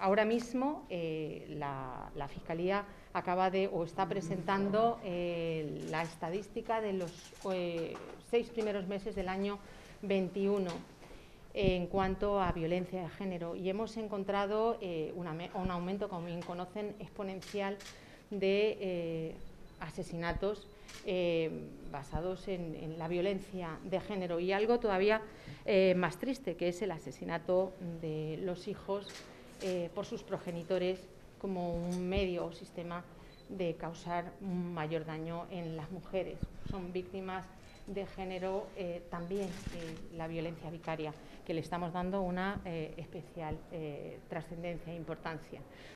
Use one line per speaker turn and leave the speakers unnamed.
ahora mismo la Fiscalía acaba de o está presentando la estadística de los 6 primeros meses del año 21 en cuanto a violencia de género, y hemos encontrado un aumento, como bien conocen, exponencial de asesinatos basados en la violencia de género, y algo todavía más triste, que es el asesinato de los hijos por sus progenitores como un medio o sistema de causar un mayor daño en las mujeres. Son víctimas de género también la violencia vicaria, que le estamos dando una especial trascendencia e importancia.